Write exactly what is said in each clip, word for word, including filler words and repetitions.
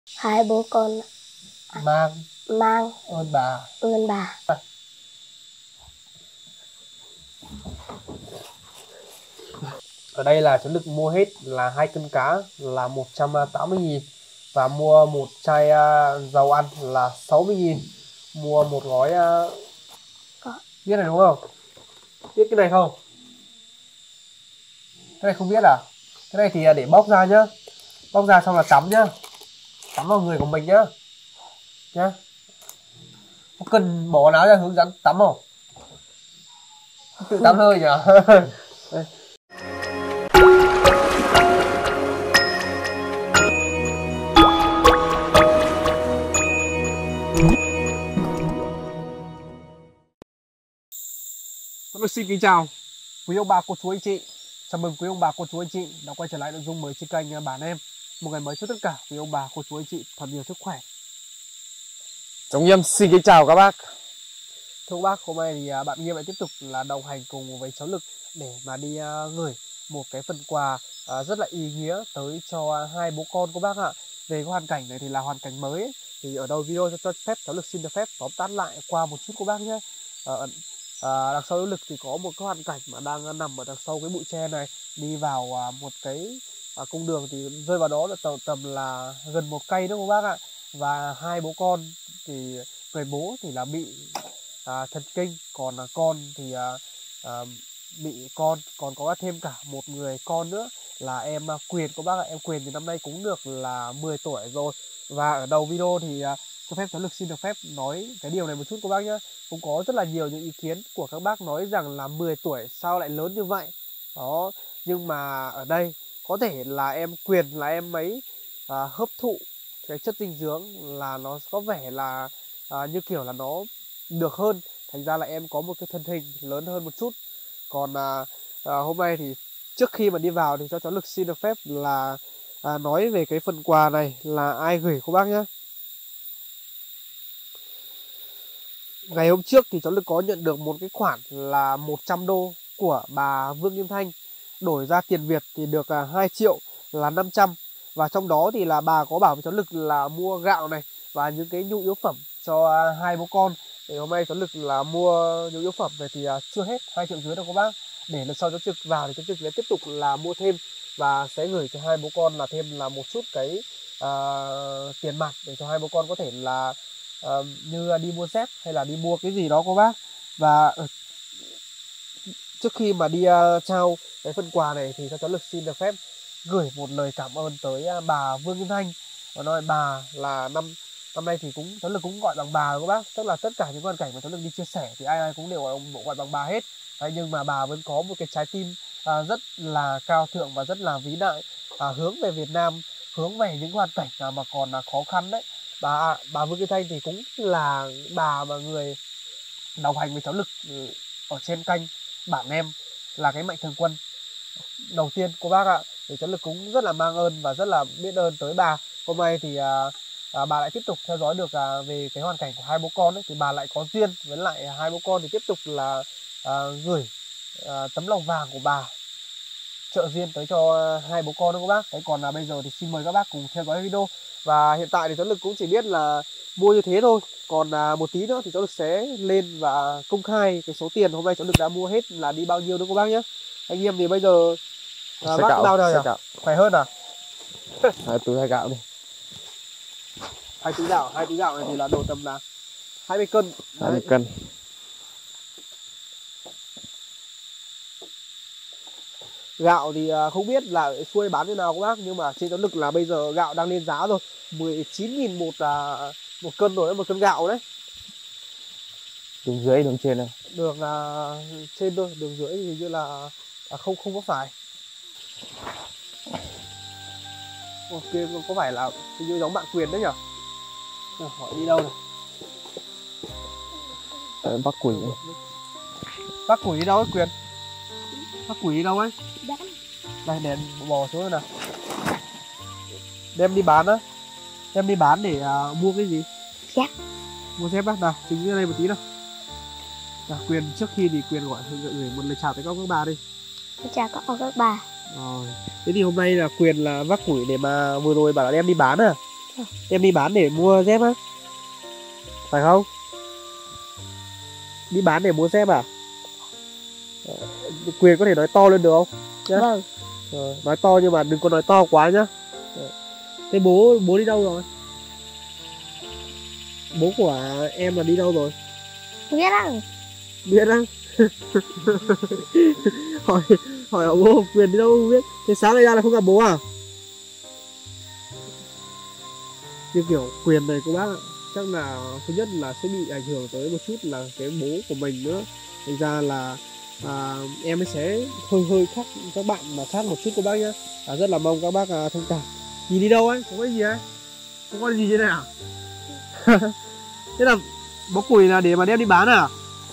Hai bố con mang mang ơn bà. ơn bà. Ở đây là cháu Lực mua hết là hai cân cá là một trăm tám mươi nghìn, và mua một chai uh, dầu ăn là sáu mươi nghìn, mua một gói uh... Có. biết này đúng không? Biết cái này không? Cái này không biết à? Cái này thì để bóc ra nhá, bóc ra xong là tắm nhá, tắm vào người của mình nhá nhá. Có cần bỏ áo ra hướng dẫn tắm không? Tự tắm thôi nhỉ. Đây. Tôi xin kính chào quý ông bà cô chú anh chị. Chào mừng quý ông bà cô chú anh chị đã quay trở lại nội dung mới trên kênh Bản Em. Một ngày mới cho tất cả quý ông bà cô chú anh chị thật nhiều sức khỏe. Chúng em xin kính chào các bác. Thưa các bác, hôm nay thì bạn Nghiêm lại tiếp tục là đồng hành cùng với cháu Lực để mà đi gửi một cái phần quà rất là ý nghĩa tới cho hai bố con của bác ạ. Về cái hoàn cảnh này thì là hoàn cảnh mới ấy. Thì ở đầu video cho phép cháu Lực xin được phép tóm tắt lại qua một chút của bác nhé. Ở À, đằng sau cháu Lực thì có một cái hoàn cảnh mà đang nằm ở đằng sau cái bụi tre này, đi vào à, một cái à, cung đường thì rơi vào đó là tầm, tầm là gần một cây đó các bác ạ. Và hai bố con thì người bố thì là bị à, thần kinh, còn là con thì à, à, bị con còn có thêm cả một người con nữa là em Quyền của bác ạ. Em Quyền thì năm nay cũng được là mười tuổi rồi. Và ở đầu video thì à, cho phép cháu Lực xin được phép nói cái điều này một chút các bác nhé. Cũng có rất là nhiều những ý kiến của các bác nói rằng là mười tuổi sao lại lớn như vậy đó, nhưng mà ở đây có thể là em Quyền là em ấy à, hấp thụ cái chất dinh dưỡng là nó có vẻ là à, như kiểu là nó được hơn, thành ra là em có một cái thân hình lớn hơn một chút. Còn à, à, hôm nay thì trước khi mà đi vào thì cho cháu Lực xin được phép là à, nói về cái phần quà này là ai gửi các bác nhé. Ngày hôm trước thì cháu Lực có nhận được một cái khoản là một trăm đô của bà Vương Kim Thanh, đổi ra tiền Việt thì được hai triệu là năm trăm. Và trong đó thì là bà có bảo với cháu Lực là mua gạo này và những cái nhu yếu phẩm cho hai bố con. Thì hôm nay cháu Lực là mua nhu yếu phẩm về thì chưa hết hai triệu dưới đâu các bác. Để lần sau cháu Lực vào thì cháu Lực sẽ tiếp tục là mua thêm và sẽ gửi cho hai bố con là thêm là một chút cái uh, tiền mặt để cho hai bố con có thể là Uh, như đi mua dép hay là đi mua cái gì đó cô bác. Và uh, trước khi mà đi uh, trao cái phần quà này thì cho cháu Lực xin được phép gửi một lời cảm ơn tới uh, bà Vương Kim Thanh. Và nói bà là năm năm nay thì cũng cháu Lực cũng gọi bằng bà cô bác, tức là tất cả những hoàn cảnh mà cháu Lực đi chia sẻ thì ai ai cũng đều gọi, gọi bằng bà hết. Đấy, nhưng mà bà vẫn có một cái trái tim uh, rất là cao thượng và rất là vĩ đại, uh, hướng về Việt Nam, hướng về những hoàn cảnh uh, mà còn uh, khó khăn đấy. Bà bà Vương Kim Thanh thì cũng là bà mà người đồng hành với cháu Lực ở trên kênh Bản Em là cái mạnh thường quân đầu tiên cô bác ạ. Thì cháu Lực cũng rất là mang ơn và rất là biết ơn tới bà. Hôm nay thì à, à, bà lại tiếp tục theo dõi được à, về cái hoàn cảnh của hai bố con ấy, thì bà lại có duyên với lại hai bố con thì tiếp tục là à, gửi à, tấm lòng vàng của bà trợ duyên tới cho hai bố con đó các bác. Đấy, còn là bây giờ thì xin mời các bác cùng theo dõi video. Và hiện tại thì cháu Lực cũng chỉ biết là mua như thế thôi. Còn à, một tí nữa thì cháu Lực sẽ lên và công khai cái số tiền hôm nay cháu Lực đã mua hết là đi bao nhiêu đó các bác nhé. Anh em thì bây giờ à, bác bao nào nhỉ? Khỏe hơn à? Hai túi hai gạo đi. Hai túi gạo, hai túi gạo này thì là độ tầm là hai mươi cân. hai mươi cân. Gạo thì không biết là xuôi bán như nào các bác, nhưng mà trên cháu Lực là bây giờ gạo đang lên giá rồi, mười chín nghìn một một cân rồi đấy, một cân gạo đấy. Đường dưới đường trên này? Đường uh, trên thôi, đường dưới thì như là à, không không có phải. Ok, có phải là như giống bạn Quyền đấy nhỉ? À, hỏi đi đâu này? Đấy, bác Quỷ. Bác Quỷ đi đâu ấy Quyền? Bác Quỷ đi đâu ấy? Đây, để bò xuống rồi nào. Đem đi bán á? Đem đi bán để uh, mua cái gì? Dép. Mua dép á? Nào, trình ra đây một tí nào. Nào, Quyền trước khi thì Quyền gọi gửi một lời chào tới các bà đi. Chào các các bà. Rồi, thế thì hôm nay là Quyền là vác củi để mà vừa rồi bảo là đem đi bán à? Em đi bán để mua dép á? Phải không? Đi bán để mua dép à? Quyền có thể nói to lên được không? Nhá. Vâng. Rồi, nói to nhưng mà đừng có nói to quá nhá. Rồi. Thế bố bố đi đâu rồi? Bố của em là đi đâu rồi? Biết không? Biết á? hỏi hỏi ông bố Quyền đi đâu không biết. Thế sáng nay ra là không gặp bố à? Như kiểu Quyền này cô bác ạ, chắc là thứ nhất là sẽ bị ảnh hưởng tới một chút là cái bố của mình nữa. Thành ra là à, em ấy sẽ hơi hơi khác các bạn mà khác một chút cô bác nhá. À, rất là mong các bác à, thông cảm. Nhìn đi đâu ấy? Có cái gì ấy? Có con gì thế này à? Thế là bó củi là để mà đem đi bán à?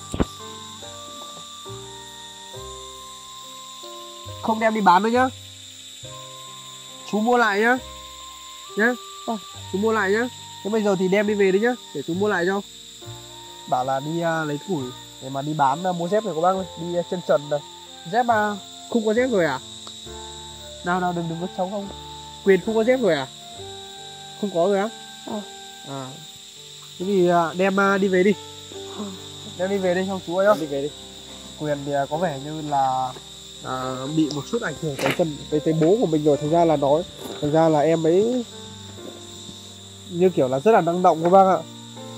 Không đem đi bán nữa nhá. Chú mua lại nhá. Nhá. Vâng. Chú mua lại nhá. Thế bây giờ thì đem đi về đi nhá. Để chú mua lại cho. Bảo là đi uh, lấy củi để mà đi bán uh, mua dép này các bác ơi. Đi uh, chân trần này. Dép uh, không có dép rồi à? Nào nào đừng đừng có cháu không. Quyền không có dép rồi à? Không có rồi á? Ờ. À. Thế thì uh, đem uh, đi về đi. Đem đi về đi không chú ơi. Đi về đi. Quyền thì uh, có vẻ như là à, bị một chút ảnh hưởng tới phần tới, tới bố của mình rồi. Thành ra là nói thành ra là em ấy như kiểu là rất là năng động các bác ạ.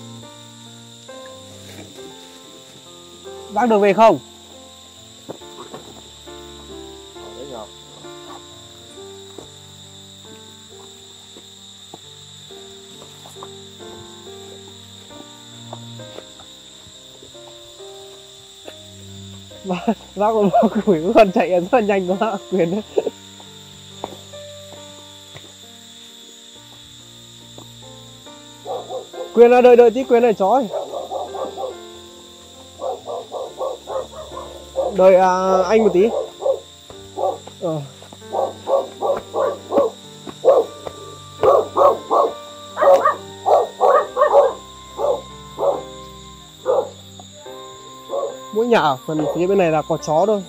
Bác được về không? Bác bác còn bác củi còn chạy rất là nhanh quá Quyền đấy. Quyền là đợi đợi tí Quyền này chó ơi. Đợi à, anh một tí. Ờ. Mỗi nhà ở phần phía bên này là có chó thôi.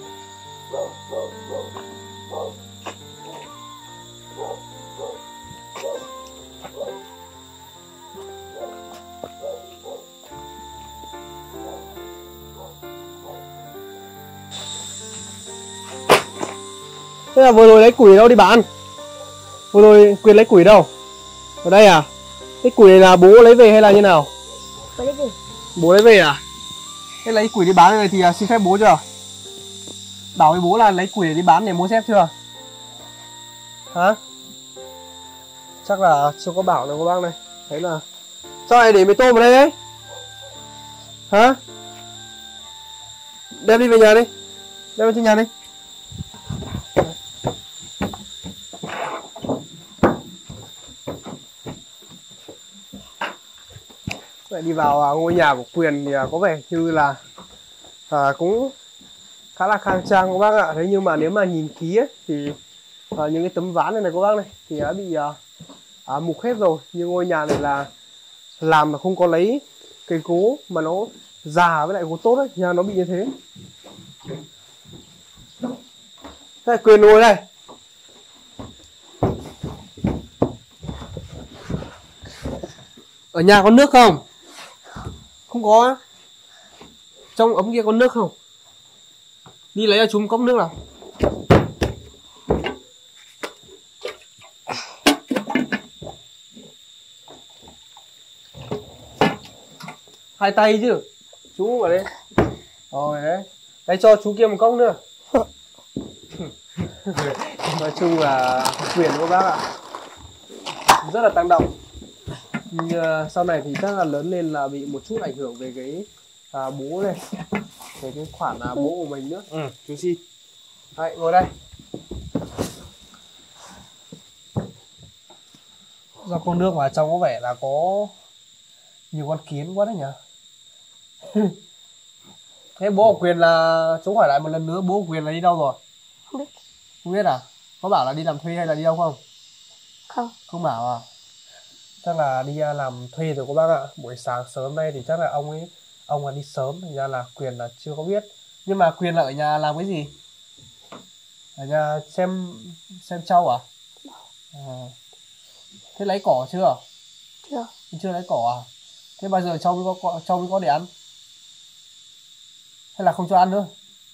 Thế là vừa rồi lấy củi đâu đi bán? Vừa rồi Quyền lấy củi đâu? Ở đây à? Cái củi này là bố lấy về hay là như nào? Bố lấy về. Bố lấy về à? Thế lấy củi đi bán này thì xin phép bố chưa? Bảo với bố là lấy củi để đi bán để mua dép chưa? Hả? Chắc là chưa có bảo đâu các bác này. Thấy là sao lại để mì tôm ở đây đấy? Hả? Đem đi về nhà đi. Đem đi trên nhà đi. Lại đi vào ngôi nhà của Quyền thì có vẻ như là à, cũng khá là khang trang các bác ạ. Thế nhưng mà nếu mà nhìn kỹ ấy, thì à, những cái tấm ván này này các bác này thì đã bị à, à, mục hết rồi. Nhưng ngôi nhà này là làm mà không có lấy cái gỗ mà nó già với lại gỗ tốt ấy, nhà nó bị như thế. Đây, Quyền ngồi đây. Ở nhà có nước không? Không có á? Trong ống kia có nước không? Đi lấy cho chúng cốc nước nào. Hai tay chứ. Chú vào đây. Rồi đấy. Đây cho chú kia một cốc nữa. Nói chung là Quyền của bác ạ, rất là tăng động. Nhưng uh, sau này thì chắc là lớn lên là bị một chút ảnh hưởng về cái à, bố này, về cái khoản à, bố của mình nữa. Ừ, chú xin. Đấy, ngồi đây. Do con nước vào trong có vẻ là có nhiều con kiến quá đấy nhỉ. Thế bố của Quyền là, chú hỏi lại một lần nữa, bố của Quyền là đi đâu rồi? Không biết. Không biết à? Có bảo là đi làm thuê hay là đi đâu không? Không. Không bảo à? Chắc là đi làm thuê rồi các bác ạ. Buổi sáng sớm nay thì chắc là ông ấy ông là đi sớm, thành ra là Quyền là chưa có biết. Nhưng mà Quyền là ở nhà làm cái gì? Ở nhà xem xem trâu à? À. Thế lấy cỏ chưa? Chưa. Chưa lấy cỏ à? Thế bao giờ cháu mới có cháu mới có để ăn? Hay là không cho ăn nữa?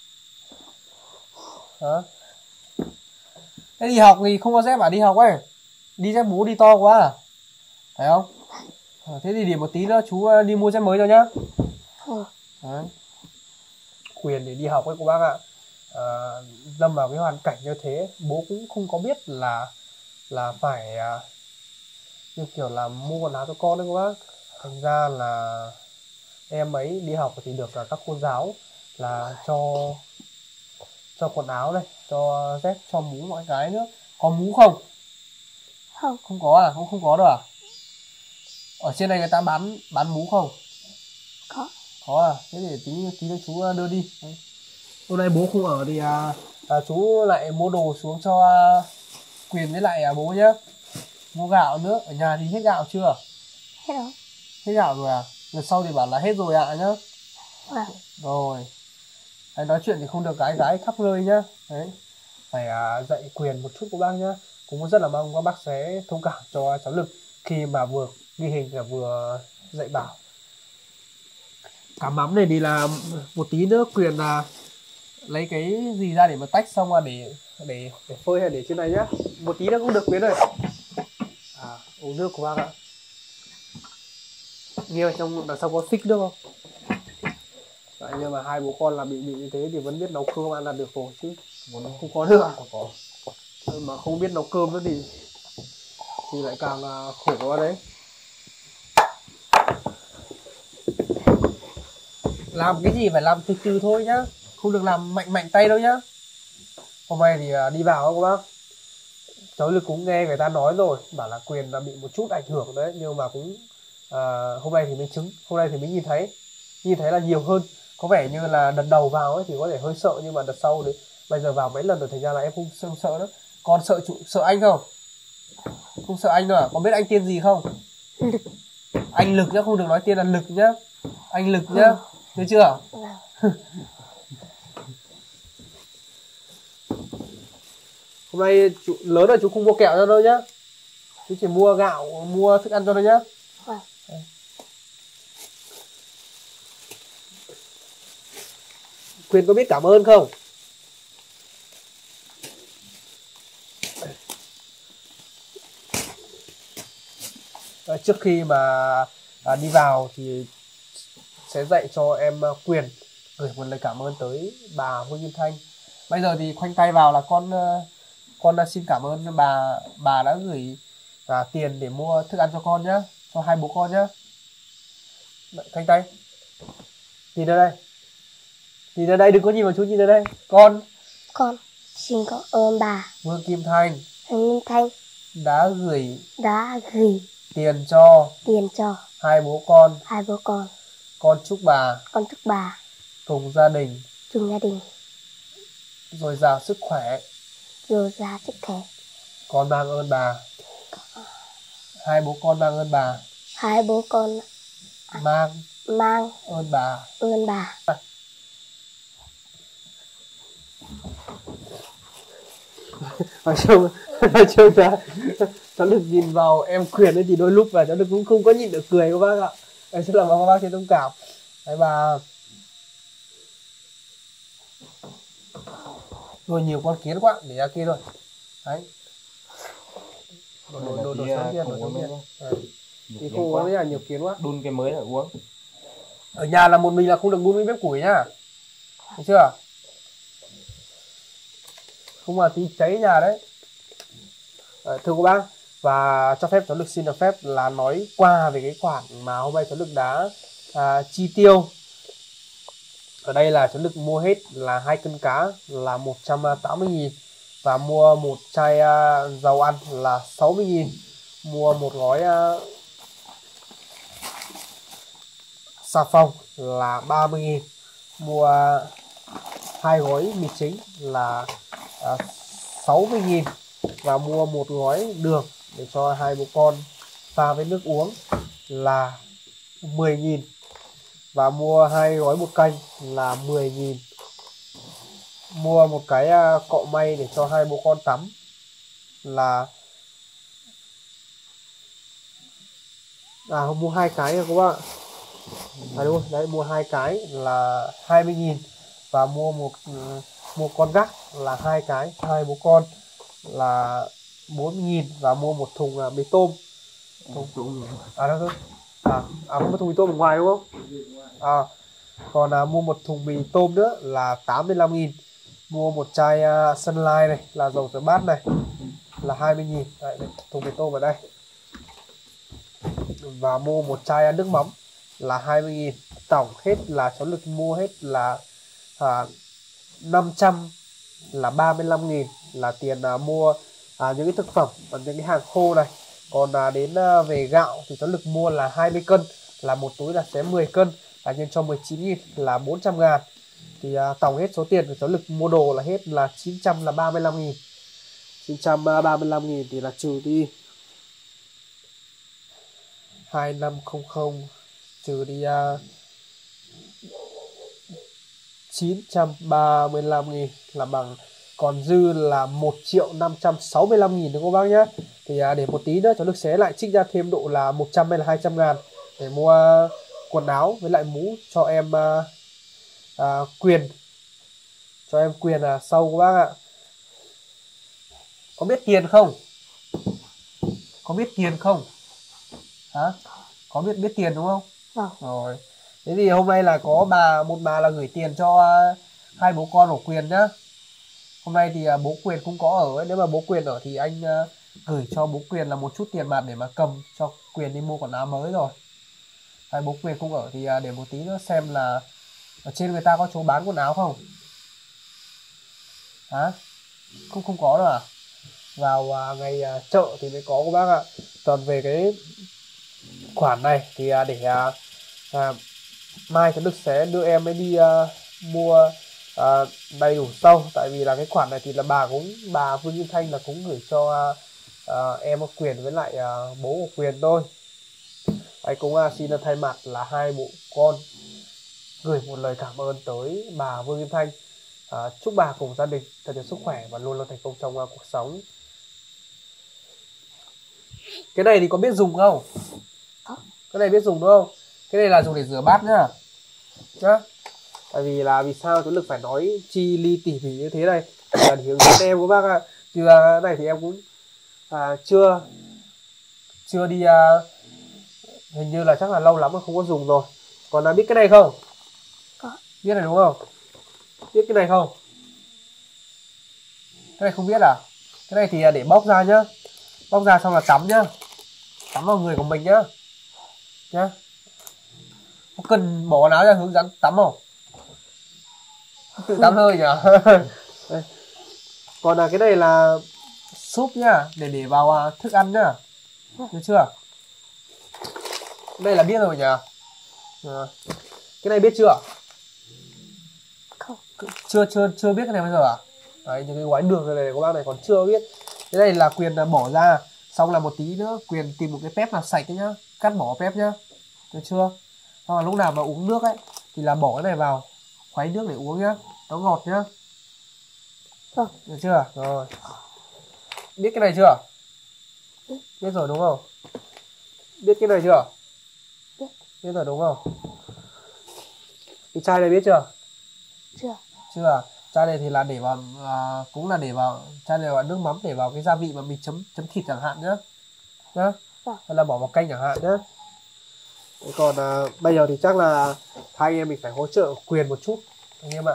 Hả? Thế đi học thì không có dép à? Đi học ấy, đi dép bố đi to quá à? Phải không? À, thế thì để một tí nữa chú đi mua dép mới cho nhá. Ừ. Đấy. Quyền để đi học ấy cô bác ạ. À, lâm vào cái hoàn cảnh như thế, bố cũng không có biết là là phải à, như kiểu là mua quần áo cho con đấy cô bác. Thành ra là em ấy đi học thì được các cô giáo là cho cho quần áo này, cho dép, cho mũ mọi cái nữa. Có mũ không? Không. Không có à? Không không có đâu à? Ở trên này người ta bán bán mũ không? Có. Có à? Thế để tí tí nữa chú đưa đi. Đấy. Hôm nay bố không ở thì à, à, chú lại mua đồ xuống cho à, Quyền với lại à, bố nhé. Mua gạo nữa. Ở nhà thì hết gạo chưa? Hết rồi. Hết gạo rồi à? Lần sau thì bảo là hết rồi ạ à, nhá. Vâng. Rồi. Đấy, nói chuyện thì không được gái gái khắp nơi nhá. Đấy. Phải à, dạy Quyền một chút của bác nhá. Cũng rất là mong các bác sẽ thông cảm cho cháu Lực khi mà vừa ghi hình và vừa dạy bảo. Cá mắm này thì là một tí nữa Quyền là lấy cái gì ra để mà tách xong rồi để để để phơi hay để trên này nhá. Một tí nữa cũng được Quyền ơi. À, uống nước của bác ạ. Nghe trong đằng sau có xích nước không? Đấy, nhưng mà hai bố con là bị bị như thế thì vẫn biết nấu cơm ăn là được rồi chứ không có nước à? Có. Mà không biết nấu cơm nữa thì thì lại càng khổ quá đấy. Làm cái gì phải làm từ từ thôi nhá, không được làm mạnh mạnh tay đâu nhá. Hôm nay thì đi vào các bác, cháu Lực cũng nghe người ta nói rồi, bảo là Quyền là bị một chút ảnh hưởng đấy, nhưng mà cũng à, hôm nay thì mới chứng, hôm nay thì mới nhìn thấy, nhìn thấy là nhiều hơn. Có vẻ như là đợt đầu vào ấy thì có thể hơi sợ, nhưng mà đợt sau đấy bây giờ vào mấy lần rồi thành ra là em không, không sợ nữa. Con sợ chủ, sợ anh không? Không sợ anh đâu à? Con biết anh tên gì không? Lực. Anh Lực nhá, không được nói tên là Lực nhá. Anh Lực nhá, được chưa? Hôm nay chú, lớn rồi chú không mua kẹo cho đâu nhá. Chú chỉ mua gạo, mua thức ăn cho nó nhá. Vâng. Quyền có biết cảm ơn không? À, trước khi mà à, đi vào thì sẽ dạy cho em Quyền gửi một lời cảm ơn tới bà Vương Kim Thanh. Bây giờ thì khoanh tay vào là con con xin cảm ơn bà bà đã gửi à, tiền để mua thức ăn cho con nhá, cho hai bố con nhá. Khoanh tay. Nhìn ra đây. Nhìn ra đây, đừng có nhìn vào chú, nhìn ra đây. Con Con xin cảm ơn bà Vương Kim Thanh Vương Kim Thanh đã gửi đã gửi tiền cho tiền cho hai bố con. hai bố con. Con chúc bà Con chúc bà cùng gia đình chung gia đình dồi dào sức khỏe. dồi dào sức khỏe. Con mang ơn bà. Hai bố con mang ơn bà. Hai bố con Mang mang ơn bà. ơn bà. Nói chung nói chung là cháu được nhìn vào em Quyền ấy thì đôi lúc và cháu được cũng không có nhịn được cười các bác ạ. Em rất là mong các bác sẽ thông cảm. Đấy, và rồi nhiều con kiến quá để ra kia rồi. Đấy. Đồ đồ đồ đồ sống kia, đồ sống kia. Thì không uống là nhiều kiến quá. Đun cái mới là uống. Ở nhà là một mình là không được đun với bếp củi nhá. Được chưa? Không là tí cháy nhà đấy. À, thưa cô bác, và cho phép cháu Lực xin được phép là nói qua về cái khoản mà hôm nay cháu Lực đã à, chi tiêu. Ở đây là cháu Lực mua hết là hai cân cá là một trăm tám mươi nghìn, và mua một chai à, dầu ăn là sáu mươi nghìn, mua một gói à, xà phòng là ba mươi nghìn, mua hai gói mì chính là à, sáu mươi nghìn, và mua một gói đường để cho hai bố con pha với nước uống là mười nghìn, và mua hai gói bột canh là mười nghìn, mua một cái cọ may để cho hai bố con tắm là À không, mua hai cái các bạn. À đúng rồi, đấy mua hai cái là hai mươi nghìn và mua một mua con gác là hai cái, hai bố con là bốn mươi nghìn và mua một thùng à, mì tôm. Thùng à đâu thôi. À, à mua một thùng mì tôm ở ngoài đúng không? À còn à, mua một thùng mì tôm nữa là tám mươi lăm nghìn. Mua một chai uh, Sunlight này là dầu rửa bát này là hai mươi nghìn. Đấy, đây, thùng mì tôm ở đây. Và mua một chai nước mắm là hai mươi nghìn. Tổng hết là cháu Lực mua hết là à, năm trăm là ba mươi lăm nghìn là tiền à, mua à, những cái thực phẩm và những cái hàng khô này. Còn à, đến à, về gạo thì cháu Lực mua là hai mươi cân, là một túi là sẽ mười cân, là nhân cho mười chín nghìn là bốn trăm ngàn. Thì à, tổng hết số tiền của cháu Lực mua đồ là hết là chín trăm là ba mươi lăm nghìn. chín trăm ba mươi lăm nghìn thì là trừ đi hai nghìn năm trăm trừ đi uh, chín trăm ba mươi lăm nghìn là bằng, còn dư là một triệu năm trăm sáu mươi lăm nghìn đúng không bác nhá. Thì uh, để một tí nữa cháu Lực sẽ lại trích ra thêm độ là một trăm hay là hai trăm ngàn để mua uh, quần áo với lại mũ cho em uh, uh, Quyền, cho em Quyền là uh, sau các bác ạ. Có biết tiền không? Có biết tiền không? Hả? Có biết biết tiền đúng không? Vâng. Rồi. Thế thì hôm nay là có bà một bà là gửi tiền cho uh, hai bố con của Quyền nhá. Hôm nay thì uh, bố Quyền cũng có ở ấy. Nếu mà bố Quyền ở thì anh uh, gửi cho bố Quyền là một chút tiền mặt để mà cầm cho Quyền đi mua quần áo mới rồi. Hai bố Quyền không ở thì uh, để một tí nữa xem là ở trên người ta có chỗ bán quần áo không? Hả? Không không có đâu à? Vào uh, ngày uh, chợ thì mới có các bác ạ. Còn về cái khoản này thì uh, để uh, uh, mai cháu Đức sẽ đưa em ấy đi uh, mua uh, đầy đủ sau. Tại vì là cái khoản này thì là bà cũng bà Vương Kim Thanh là cũng gửi cho uh, uh, em Quyền với lại uh, bố của Quyền thôi. Anh cũng uh, xin thay mặt là hai bộ con gửi một lời cảm ơn tới bà Vương Kim Thanh. Uh, chúc bà cùng gia đình thật nhiều sức khỏe và luôn luôn thành công trong uh, cuộc sống. Cái này thì có biết dùng không? Cái này biết dùng đúng không? Cái này là dùng để rửa bát nhá. Nhá. Tại vì là vì sao cháu Lực phải nói chi ly tỉ mỉ như thế này là để hướng dẫn em các bác ạ. Chứ cái này thì em cũng à, chưa chưa đi à, hình như là chắc là lâu lắm mà không có dùng rồi. Còn là biết cái này không? Có. Biết này đúng không? Biết cái này không? Cái này không biết à? Cái này thì để bóc ra nhá. Bóc ra xong là tắm nhá. Tắm vào người của mình nhá. Nhá. Có cần bỏ áo ra hướng dẫn tắm không? Tự tắm thôi nhỉ. Còn là cái này là súp nhá, để để vào thức ăn nhá. Được chưa? Cái này là biết rồi nhỉ. À. Cái này biết chưa? Không. Chưa chưa chưa biết cái này bây giờ à? Đấy, những cái gói đường này của bác này còn chưa biết. Cái này là Quyền là bỏ ra, xong là một tí nữa Quyền tìm một cái pép là sạch đấy nhá, cắt bỏ pép nhá. Được chưa? Xong là lúc nào mà uống nước ấy thì là bỏ cái này vào, khuấy nước để uống nhá, nó ngọt nhá. Vâng. Được chưa? Rồi. Biết cái này chưa? Biết. Biết rồi đúng không? Biết cái này chưa? Biết. Biết rồi đúng không? Cái chai này biết chưa? Chưa. Chưa à? Chai này thì là để vào à, cũng là để vào chai này là nước mắm để vào cái gia vị mà mình chấm chấm thịt chẳng hạn nhá. Nhá. Vâng. Hay là bỏ vào canh chẳng hạn nhá. Thế còn à, bây giờ thì chắc là hai anh em mình phải hỗ trợ Quyền một chút anh em ạ.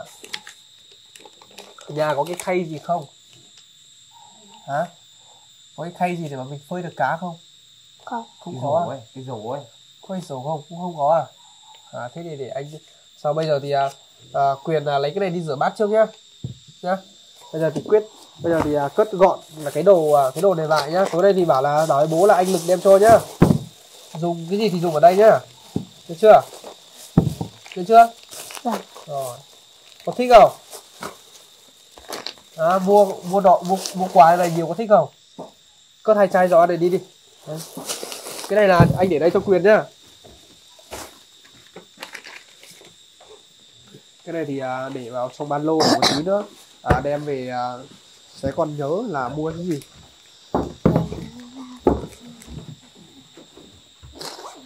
Nhà có cái khay gì không? Hả? Có cái khay gì để mà mình phơi được cá không? Không. Không Cái có rổ à? ấy, cái rổ ấy. Có cái rổ không? Cũng không có à? À thế thì để anh sau bây giờ thì à, à, Quyền à, lấy cái này đi rửa bát trước nhá. Nhá. Bây giờ thì quyết bây giờ thì à, cất gọn là cái đồ à, cái đồ này lại nhá. Tối nay thì bảo là nói bố là anh Lực đem cho nhá. Dùng cái gì thì dùng ở đây nhá. Được chưa? Được chưa? Vâng. Rồi. Có thích không? À, mua mua đọ mua, mua quà này nhiều có thích không? Cất hai chai gió này đi đi. Đấy. Cái này là anh để đây cho Quyền nhá. Cái này thì à, để vào trong ba lô một tí nữa à, đem về à, sẽ còn nhớ là mua cái gì.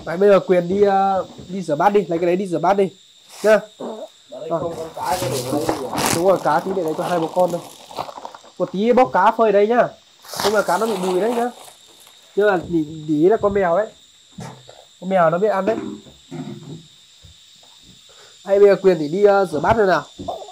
Đấy, bây giờ Quyền đi uh, đi rửa bát đi, lấy cái đấy đi rửa bát đi nhá. Rồi. Đúng rồi, cá tí để đấy cho hai bố con thôi. Một tí bóc cá phơi đây nhá. Không là cá nó bị mùi đấy nhá. Nhưng mà tí, tí là con mèo đấy. Con mèo nó biết ăn đấy. Hay bây giờ Quyền thì đi uh, rửa bát rồi nào.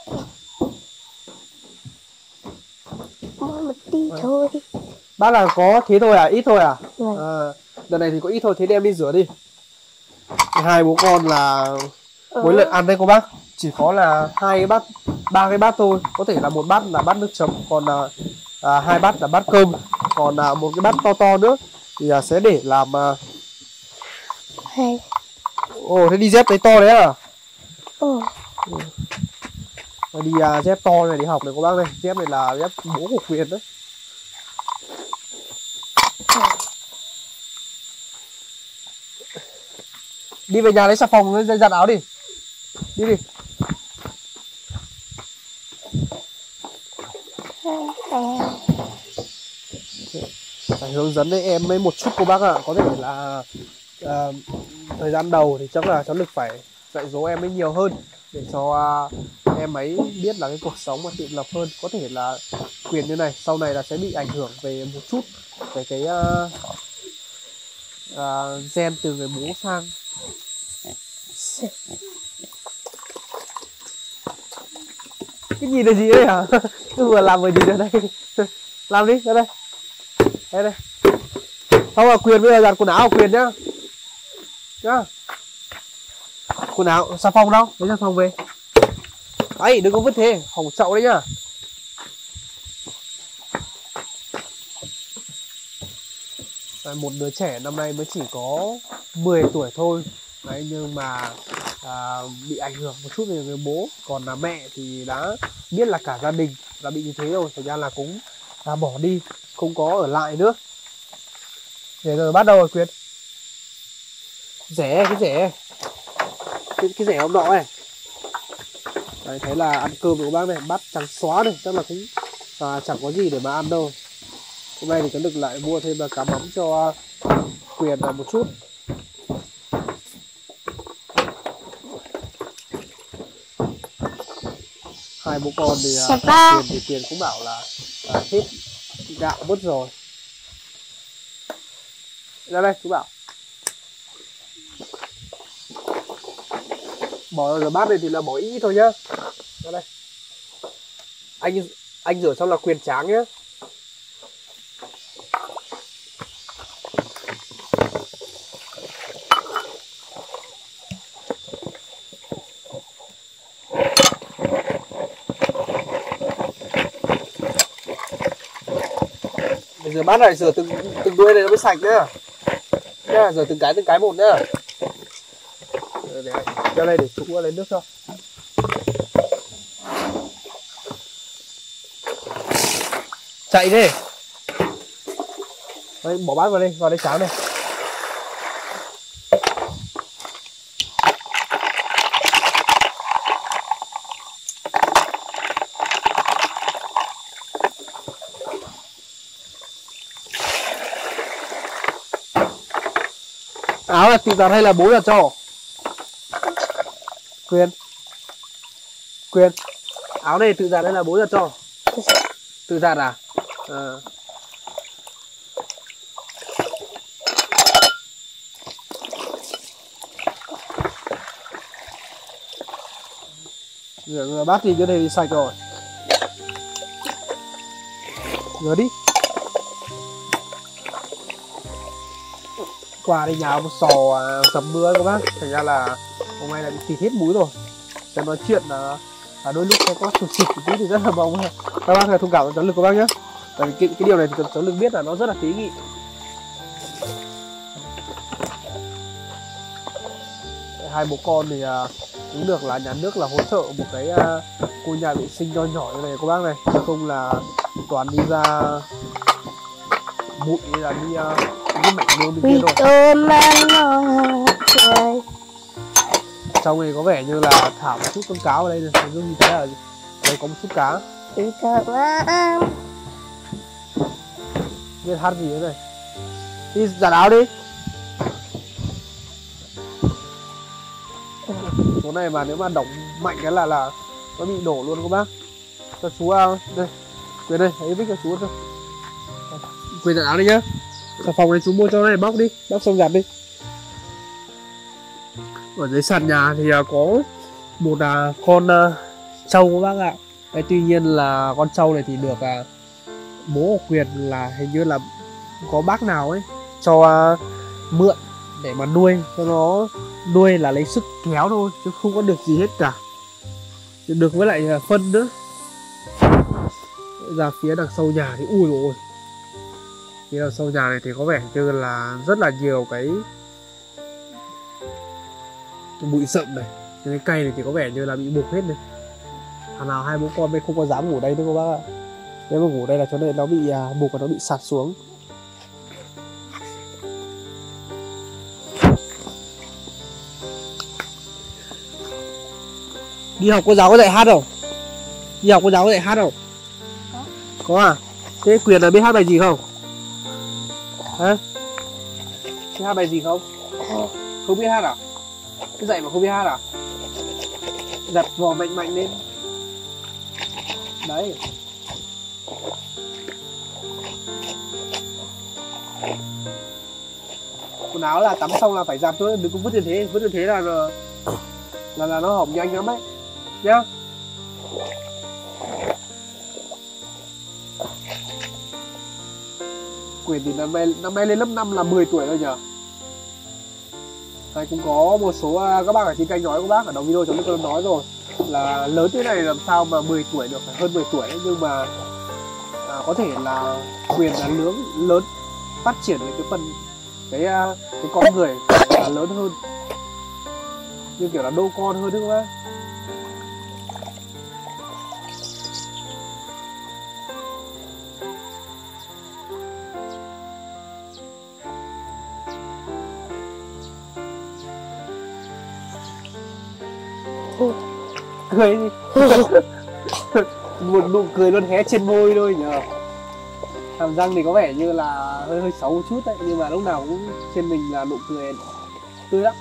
Một tí thôi. Bát là có thế thôi à? Ít thôi à? Vâng. À, đợt này thì có ít thôi, thế đem đi rửa đi. Hai bố con là mỗi lần ăn đây cô bác chỉ có là hai cái bát, ba cái bát thôi. Có thể là một bát là bát nước chấm, còn là à, hai bát là bát cơm, còn là một cái bát to to nữa thì à, sẽ để làm à... Hay. Ồ, thế đi dép đấy to đấy à? Ừ. Ừ. Đi à, dép to này đi học này cô bác này. Dép này là dép bố của Quyền đấy. Đi về nhà lấy xà phòng lấy giặt áo đi. Đi đi. Phải hướng dẫn với em mấy một chút cô bác ạ. À. Có thể là à, thời gian đầu thì chắc là cháu Lực phải dạy dỗ em ấy nhiều hơn để cho à, em ấy biết là cái cuộc sống mà tự lập hơn. Có thể là Quyền như này sau này là sẽ bị ảnh hưởng về một chút về cái à, à, gen từ người bố sang. Cái gì là gì đấy hả? Cứ vừa làm vừa gì ở đây. Làm đi, ra đây. Đây đây. Không là Quyền bây giờ giặt quần áo của Quyền nhá. Nhá. Quần áo, xà phòng đâu? Lấy xà phòng về. Ấy, đừng có vứt thế, hỏng chậu đấy nhá. Đấy, một đứa trẻ năm nay mới chỉ có mười tuổi thôi. Đấy, nhưng mà à, bị ảnh hưởng một chút về người bố. Còn là mẹ thì đã biết là cả gia đình đã bị như thế rồi, thành ra là cũng à, bỏ đi, không có ở lại nữa. Để rồi bắt đầu rồi Quyền. Rẻ, cái rẻ Cái, cái rẻ hôm nọ này. Đấy, thấy là ăn cơm của bác này, bát trắng xóa này, chắc là cũng à, chẳng có gì để mà ăn đâu. Hôm nay thì có Lực lại mua thêm là cá mắm cho Quyền là một chút. Hai bố con thì uh, Quyền thì Quyền cũng bảo là uh, hết gạo mất rồi. Ra đây chú bảo. Bỏ vào bát này thì là bỏ ít thôi nhá. Ra đây. Anh anh rửa xong là Quyền tráng nhá. Rửa bát này rửa từng từng đuôi này nó mới sạch nhá. Nhá, rửa từng cái từng cái một nhá. Để ra đây để chú lấy nước cho. Chạy đi. Đấy, bỏ bát vào đây, vào đây cháo này. Áo là tự giặt hay là bố giặt cho? Quyền Quyền áo này tự giặt hay là bố giặt cho? Tự giặt à? À. Rửa, rửa bát thì cái này thì sạch rồi. Rửa đi. Qua đây nhà một sò dầm mưa các bác, thành ra là hôm nay là bị thịt hết múi rồi. Sẽ nói chuyện là, là đôi lúc sẽ có sụt sụt tí thì rất là mong các bác là thông cảm cho cháu Lực các bác nhé. Tại vì cái, cái điều này thì cháu Lực biết là nó rất là tế nhị. Hai bố con thì uh, cũng được là nhà nước là hỗ trợ một cái uh, khu nhà vệ sinh nho nhỏ như này các bác này, chứ không là toàn đi ra bụi là đi uh, cái mảnh nương bên kia rồi. Trong này có vẻ như là thả một chút con cá vào đây này, hình như thế là đây có một chút cá. Biết hát gì thế này. Đi giặt áo đi. Số này mà nếu mà đóng mạnh cái là là nó bị đổ luôn các bác. Cho chú uh, đây Quyền đây, hãy vích cho chú thôi. Quyền giặt áo đi nhá. Xà phòng này chú mua cho này, bóc đi, bóc xong giặt đi. Ở dưới sàn nhà thì uh, có một uh, con uh, trâu các bác ạ. Đấy, tuy nhiên là con trâu này thì được uh, bố của Quyền là hình như là có bác nào ấy cho uh, mượn để mà nuôi, cho nó nuôi là lấy sức kéo thôi chứ không có được gì hết cả, được với lại uh, phân nữa. Ra phía đằng sau nhà thì ui rồi, phía đằng sau nhà này thì có vẻ như là rất là nhiều cái, cái bụi sậm này, cái cây này thì có vẻ như là bị mục hết này. Thằng nào hai bố con mới không có dám ngủ đây nữa các bác ạ. Nếu mà ngủ đây là chỗ này nó bị à, mục và nó bị sạt xuống. Đi học cô giáo có dạy hát không? Đi học cô giáo có dạy hát không? Có. Có à? Thế Quyền là biết hát bài gì không? Hả? Biết hát bài gì không? Không. Không biết hát à? Thế dạy mà không biết hát à? Đặt vò mạnh mạnh lên. Đấy. Quần áo là tắm xong là phải giặt thôi, đừng có vứt như thế, vứt như thế là là là nó hỏng nhanh lắm đấy nhá. Quyền thì năm nay năm nay lên lớp năm là mười tuổi rồi nhờ. Đây cũng có một số các bác ở trên kênh nói, các bác ở đầu video chúng tôi nói rồi là lớn thế này làm sao mà mười tuổi được, phải hơn mười tuổi ấy. Nhưng mà à, có thể là Quyền là lớn lớn phát triển về cái phần cái cái con người là lớn hơn, như kiểu là đô con hơn đấy các bác. Cười đi. Một nụ cười luôn hé trên môi thôi nhờ. Hàm răng thì có vẻ như là hơi hơi xấu một chút đấy, nhưng mà lúc nào cũng trên mình là nụ cười tươi lắm.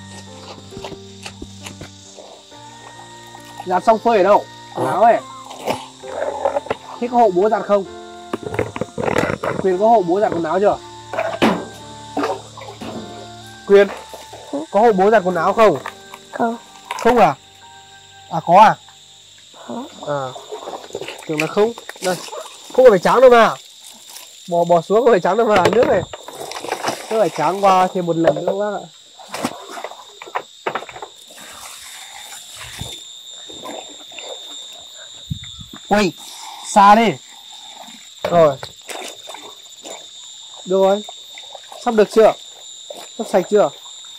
Giặt xong phơi ở đâu? Quần áo ấy. Thế có hộ bố giặt không? Quyền có hộ bố giặt quần áo chưa? Quyền có hộ bố giặt quần áo không? Không. Không à? À có à? Có. À, tưởng là không. Đây, không phải tráng đâu mà. Bò bò xuống không phải tráng đâu mà, nước này. Nước phải tráng qua thêm một lần nữa các bác ạ. Quay xa đi. Rồi. Được rồi. Sắp được chưa? Sắp sạch chưa?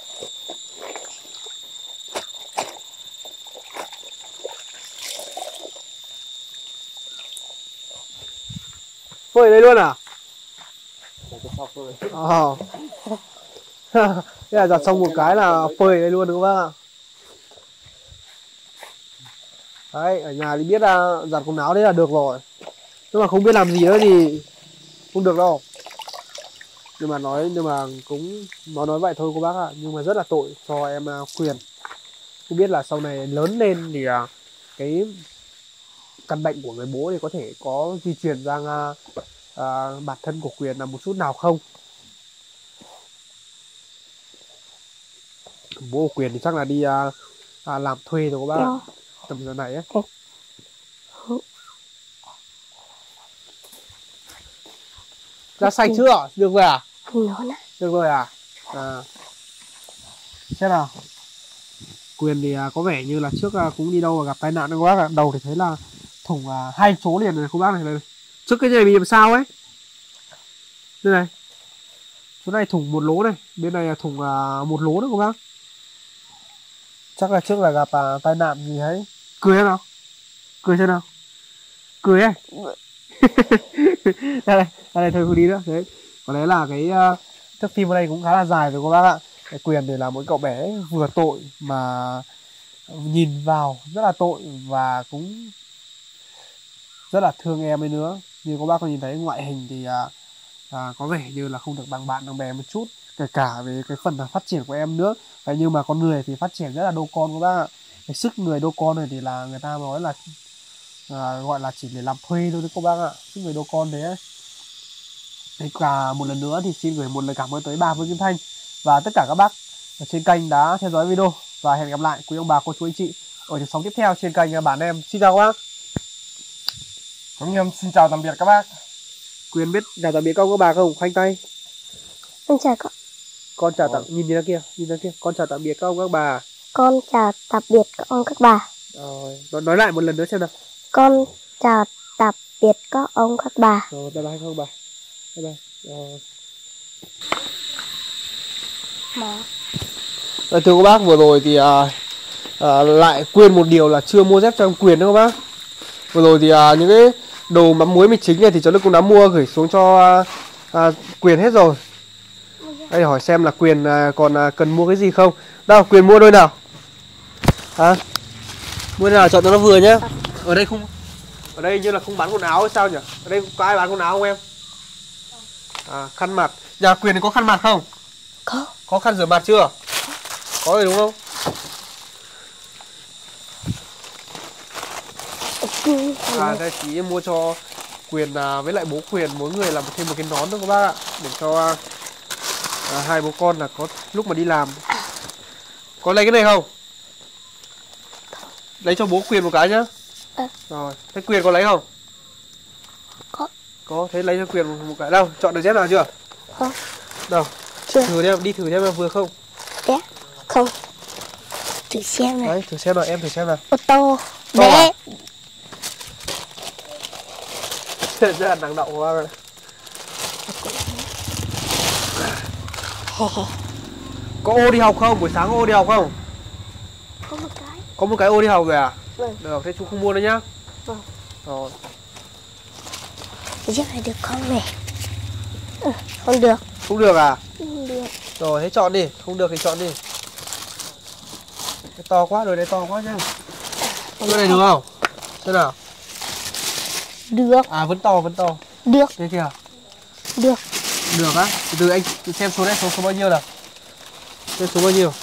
Phơi đây luôn à? Ờ. Thế là giặt xong một cái là phơi đây luôn đúng không ạ? Đấy, ở nhà thì biết là giặt quần áo đấy là được rồi. Nhưng mà không biết làm gì nữa thì không được đâu. Nhưng mà nói nhưng mà cũng nói nói vậy thôi cô bác ạ, nhưng mà rất là tội cho em Quyền. Không biết là sau này lớn lên thì cái căn bệnh của người bố thì có thể có di truyền sang uh, uh, bản thân của Quyền là một chút nào không. Bố của Quyền thì chắc là đi uh, uh, làm thuê rồi các bác ạ, tầm giờ này ấy. Ra sạch chưa? Được rồi à? Được rồi à? À. Xem nào. Quyền thì uh, có vẻ như là trước uh, cũng đi đâu và gặp tai nạn các bác ạ. Đầu thì thấy là thủng uh, hai chỗ liền này các bác này, này. Trước cái này bị làm sao ấy? Đây này. Chỗ này thủng một lỗ này, bên này là thủng uh, một lỗ nữa các bác. Chắc là trước là gặp uh, tai nạn gì ấy. Cười em nào? Cười xem nào? Cười ấy. Đây này, đây này thôi không đi nữa. Đấy. Còn đấy là cái uh, thước phim ở đây cũng khá là dài rồi các bác ạ. Cái Quyền thì là một cậu bé vừa tội mà nhìn vào rất là tội và cũng rất là thương em ấy nữa. Như các bác có nhìn thấy ngoại hình thì à, à, có vẻ như là không được bằng bạn bằng bè một chút. kể cả về cái phần là phát triển của em nữa. Đấy, nhưng mà con người thì phát triển rất là đô con các bác ạ. Cái sức người đô con này thì là người ta nói là à, gọi là chỉ để làm thuê thôi đấy các bác ạ, sức người đô con đấy ấy. Đấy, và một lần nữa thì xin gửi một lời cảm ơn tới bà Vương Kim Thanh và tất cả các bác ở trên kênh đã theo dõi video, và hẹn gặp lại quý ông bà cô chú anh chị ở những sóng tiếp theo trên kênh Bản Em. Xin chào các bác. Cũng như xin chào tạm biệt các bác. Quyền biết chào tạm biệt các ông các bà không? Khoanh tay. Con chào các, Con chào tạm nhìn ra kia, nhìn ra kia. Con chào tạm biệt các ông các bà. con chào tạm biệt các ông các bà. Rồi, nói, nói lại một lần nữa xem nào. Con chào tạm biệt các ông các bà. Rồi, bye bye các ông bà. Bye bye. Rồi. Mà Rồi, thưa các bác, vừa rồi thì à, à, lại quên một điều là chưa mua dép cho em Quyền nữa các bác. Vừa rồi thì à, những cái đồ mắm muối mì chính này thì cháu Đức cũng đã mua gửi xuống cho à, à, Quyền hết rồi. Đây, hỏi xem là Quyền à, còn à, cần mua cái gì không. Đâu, Quyền mua đôi nào? Hả? Mua đôi nào chọn cho nó vừa nhá. Ở đây không, ở đây như là không bán quần áo hay sao nhỉ? Ở đây có ai bán quần áo không em? À, khăn mặt. Nhà Quyền thì có khăn mặt không? có. Có khăn rửa mặt chưa? Có rồi đúng không? À, đây chị mua cho Quyền à, với lại bố Quyền mỗi người làm thêm một cái nón nữa các bác ạ, để cho à, hai bố con là có lúc mà đi làm. Có lấy cái này không? Lấy cho bố Quyền một cái nhá. À. Rồi, thế Quyền có lấy không? Có. Có, thế lấy cho Quyền một, một cái. Đâu, chọn được dép nào chưa? Không. Đâu? Chưa. Thử xem, đi thử xem là vừa không? Bé. Không. Thử xem này. Đấy, thử xem nào, em thử xem nào. Ô tô. To Bé. à? Rất là năng động quá. Có ô đi học không? Buổi sáng có ô đi học không? Có một cái. Có một cái ô đi học rồi à? Vâng. Được, thế chú không mua nữa nhá. Vâng. Rồi. Cái chiếc này được không này? Ừ, không được. Không được à? Không được. Rồi, thế chọn đi. Không được thì chọn đi. Cái to quá, rồi đấy to quá nhá. Cái này được không? Thế nào? Được. À, vẫn to, vẫn to. Được. Thế kìa. Được. Được á? Từ từ anh xem số đấy, số số bao nhiêu nào? Xem số bao nhiêu?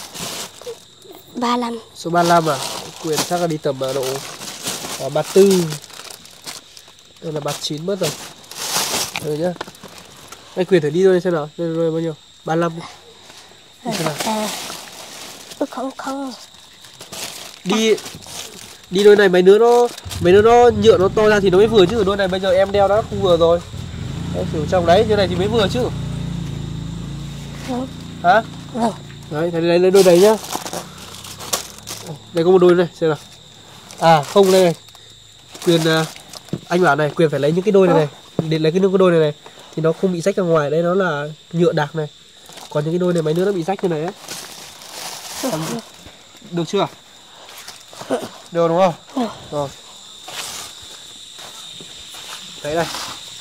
ba lăm. Số ba lăm à? Quyền chắc là đi tầm độ à, ba tư. Đây là ba chín mất rồi. Rồi nhá. Anh Quyền thử đi thôi xem nào. Đây rồi bao nhiêu? ba lăm. Đi xem nào. À. Không không. Đi đi đôi này mấy đứa nó mấy đứa nó nhựa nó to ra thì nó mới vừa chứ, đôi này bây giờ em đeo nó không vừa rồi. Đấy, thử trong đấy như này thì mới vừa chứ. Vâng. Hả? Vâng. Đấy, thế lấy lấy đôi đấy nhá. Đây có một đôi này, xem nào. À không, đây này. Quyền uh, anh bảo này, Quyền phải lấy những cái đôi này này, để lấy cái cái đôi này này thì nó không bị rách ra ngoài. Đây nó là nhựa đặc này. Còn những cái đôi này mấy đứa nó bị rách như này ấy. Em... Được chưa? Được đúng không? Ừ. Rồi. Đấy đây.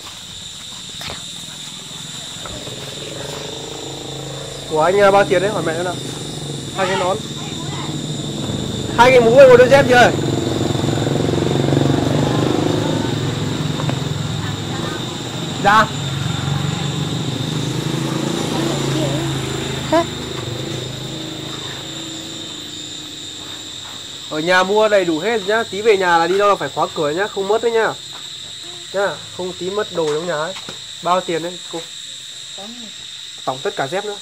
Của anh bao tiền đấy, hỏi mẹ nữa nào. Hai cái nón. Hai cái mũ với một đôi dép chưa? Dạ. Hả? Ở nhà mua đầy đủ hết nhá, tí về nhà là đi đâu là phải khóa cửa nhá, không mất đấy nhá. Nhá, không tí mất đồ trong nhà ấy. Bao tiền đấy cô? Tổng tất cả dép nữa.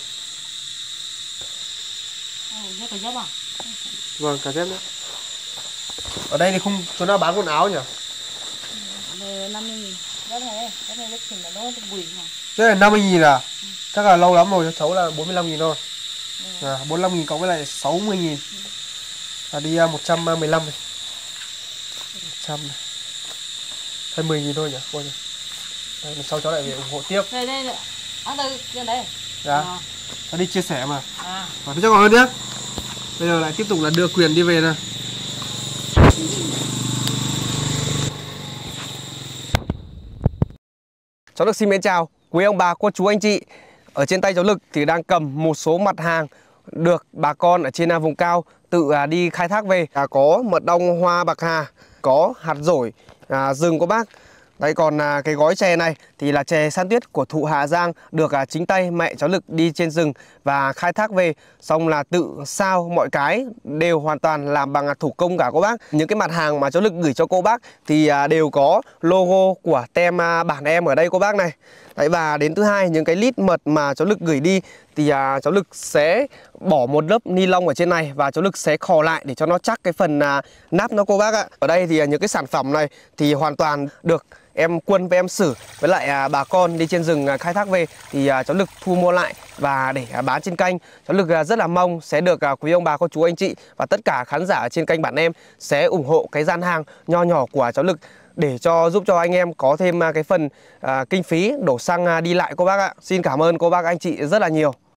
Dép cả dép à? Vâng, cả dép nữa. Ở đây thì không chỗ nào bán quần áo nhỉ? năm mươi nghìn. Dép này, dép này dép chỉnh là nó bụi mà. Thế là năm mươi nghìn à? Ừ. Chắc là lâu lắm rồi, cho cháu là bốn mươi lăm nghìn thôi. Ừ. À, bốn mươi lăm nghìn cộng với lại sáu mươi nghìn. Là đi một trăm mười lăm này. một trăm này. hai mươi nghìn thôi nhỉ? Coi nhỉ. Đây, sau cháu lại về ủng hộ tiếp. Đây, đây, đây. À, đây, đây, đây. Dạ. À. Cháu đi chia sẻ mà. À. Và thế cho còn hơn nhé. Bây giờ lại tiếp tục là đưa Quyền đi về nè. Cháu Lực xin mến chào quý ông bà, cô chú, anh chị. Ở trên tay cháu Lực thì đang cầm một số mặt hàng được bà con ở trên vùng cao tự đi khai thác về. À, có mật ong hoa bạc hà, có hạt dổi à, rừng của bác, Đấy, còn à, cái gói chè này thì là chè san tuyết của thụ Hà Giang, được à, chính tay mẹ cháu Lực đi trên rừng và khai thác về, xong là tự sao mọi cái đều hoàn toàn làm bằng à, thủ công cả cô bác. Những cái mặt hàng mà cháu Lực gửi cho cô bác thì à, đều có logo của tem à, bản em ở đây cô bác này. Đấy, và đến thứ hai, những cái lít mật mà cháu Lực gửi đi thì à, cháu Lực sẽ bỏ một lớp ni lông ở trên này và cháu Lực sẽ khò lại để cho nó chắc cái phần à, nắp nó cô bác ạ. Ở đây thì à, những cái sản phẩm này thì hoàn toàn được em Quân với em Sử với lại à, bà con đi trên rừng à, khai thác về thì à, cháu Lực thu mua lại và để à, bán trên kênh. Cháu Lực à, rất là mong sẽ được à, quý ông bà cô chú anh chị và tất cả khán giả ở trên kênh bản em sẽ ủng hộ cái gian hàng nho nhỏ của cháu Lực để cho giúp cho anh em có thêm à, cái phần à, kinh phí đổ xăng à, đi lại cô bác ạ. Xin cảm ơn cô bác anh chị rất là nhiều.